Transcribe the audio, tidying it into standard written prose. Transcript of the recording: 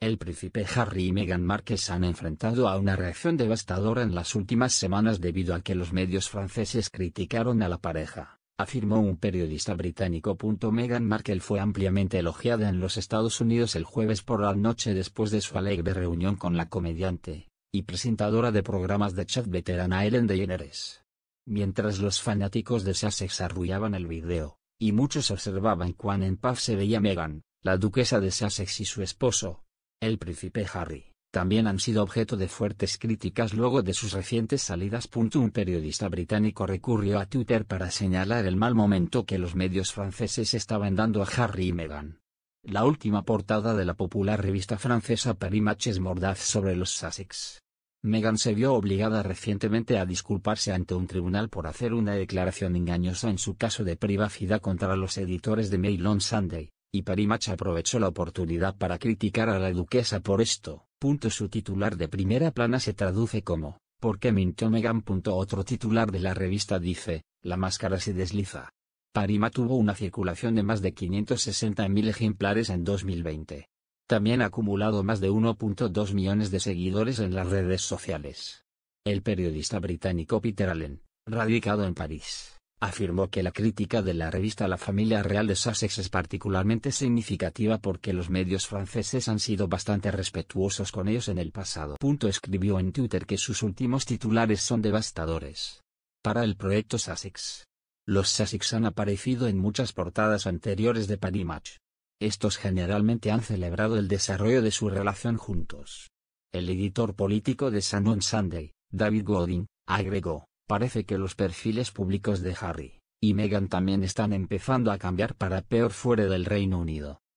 El príncipe Harry y Meghan Markle se han enfrentado a una reacción devastadora en las últimas semanas debido a que los medios franceses criticaron a la pareja, afirmó un periodista británico. Meghan Markle fue ampliamente elogiada en los Estados Unidos el jueves por la noche después de su alegre reunión con la comediante y presentadora de programas de chat veterana Ellen DeGeneres. Mientras los fanáticos de Sussex arrullaban el video, y muchos observaban cuán en paz se veía Meghan, la duquesa de Sussex y su esposo, el príncipe Harry, también han sido objeto de fuertes críticas luego de sus recientes salidas. Un periodista británico recurrió a Twitter para señalar el mal momento que los medios franceses estaban dando a Harry y Meghan. La última portada de la popular revista francesa Paris Match es mordaz sobre los Sussex. Meghan se vio obligada recientemente a disculparse ante un tribunal por hacer una declaración engañosa en su caso de privacidad contra los editores de Mail on Sunday, y Paris Match aprovechó la oportunidad para criticar a la duquesa por esto. Su titular de primera plana se traduce como, ¿por qué mintió Meghan? Otro titular de la revista dice, la máscara se desliza. Paris Match tuvo una circulación de más de 560.000 ejemplares en 2020. También ha acumulado más de 1.2 millones de seguidores en las redes sociales. El periodista británico Peter Allen, radicado en París, afirmó que la crítica de la revista a la familia real de Sussex es particularmente significativa porque los medios franceses han sido bastante respetuosos con ellos en el pasado. Escribió en Twitter que sus últimos titulares son devastadores para el proyecto Sussex. Los Sussex han aparecido en muchas portadas anteriores de Paris Match. Estos generalmente han celebrado el desarrollo de su relación juntos. El editor político de Sun on Sunday, David Godin, agregó, parece que los perfiles públicos de Harry y Meghan también están empezando a cambiar para peor fuera del Reino Unido.